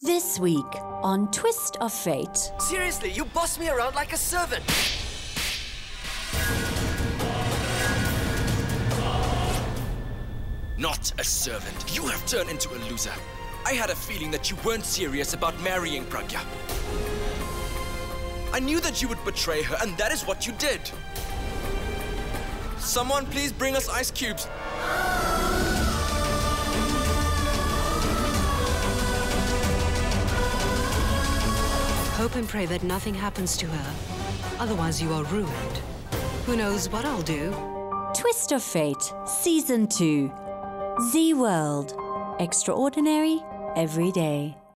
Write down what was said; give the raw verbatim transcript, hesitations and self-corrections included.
This week on Twist of Fate. Seriously, you boss me around like a servant. Not a servant. You have turned into a loser. I had a feeling that you weren't serious about marrying Pragya. I knew that you would betray her, and that is what you did. Someone please bring us ice cubes. Hope and pray that nothing happens to her. Otherwise, you are ruined. Who knows what I'll do? Twist of Fate, Season two. Z World. Extraordinary every day.